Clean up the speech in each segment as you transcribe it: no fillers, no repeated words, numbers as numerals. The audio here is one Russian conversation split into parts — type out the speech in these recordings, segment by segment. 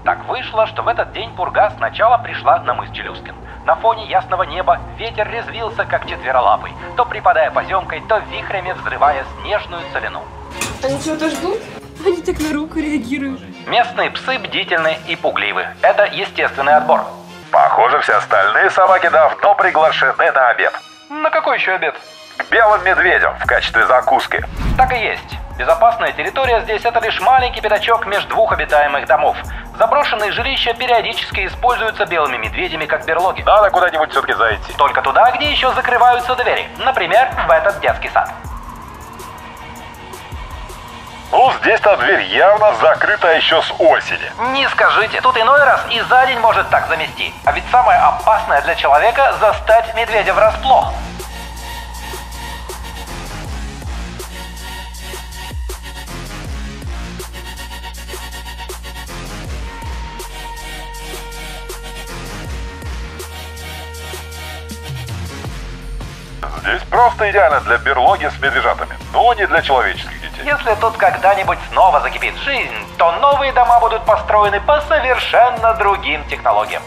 Так вышло, что в этот день пурга сначала пришла на мыс Челюскин. На фоне ясного неба ветер резвился, как четверолапый, то припадая поземкой, то вихрями взрывая снежную целину. Они чего-то ждут? Они так на руку реагируют. Местные псы бдительны и пугливы. Это естественный отбор. Похоже, все остальные собаки давно приглашены на обед. На какой еще обед? К белым медведям в качестве закуски. Так и есть. Безопасная территория здесь — это лишь маленький пятачок между двух обитаемых домов. Заброшенные жилища периодически используются белыми медведями как берлоги. Надо куда-нибудь все-таки зайти. Только туда, где еще закрываются двери. Например, в этот детский сад. Ну, здесь-то дверь явно закрыта еще с осени. Не скажите, тут иной раз и за день может так замести. А ведь самое опасное для человека — застать медведя врасплох. Здесь просто идеально для берлоги с медвежатами, но не для человеческих детей. Если тут когда-нибудь снова закипит жизнь, то новые дома будут построены по совершенно другим технологиям.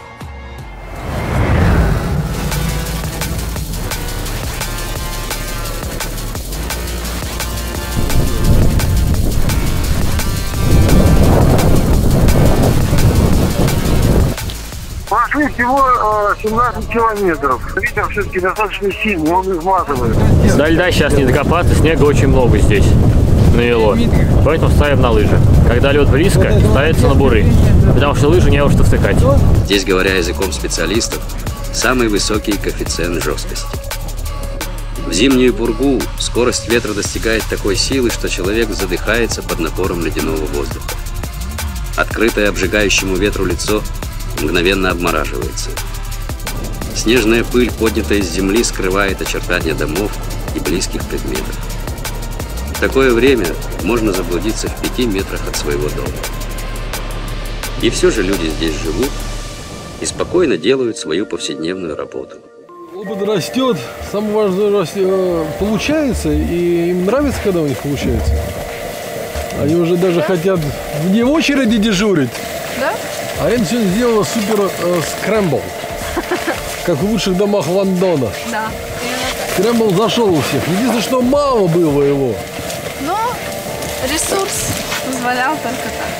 Прошли всего 17 километров. Ветер все-таки достаточно сильный, он изматывает. До льда сейчас не докопаться, снега очень много здесь навело. Поэтому ставим на лыжи. Когда лед близко, ставится на буры, потому что лыжи не во что втыкать. Здесь, говоря языком специалистов, самый высокий коэффициент жесткости. В зимнюю пургу скорость ветра достигает такой силы, что человек задыхается под напором ледяного воздуха. Открытое обжигающему ветру лицо мгновенно обмораживается. Снежная пыль, поднятая с земли, скрывает очертания домов и близких предметов. В такое время можно заблудиться в 5 метрах от своего дома. И все же люди здесь живут и спокойно делают свою повседневную работу. Опыт растет, самое важное получается, и им нравится, когда у них получается. Они уже даже хотят вне очереди дежурить. Да? А я сегодня сделала супер скрэмбл, как в лучших домах Лондона. Да. Скрэмбл зашел у всех. Единственное, что мало было его. Но ресурс позволял только так.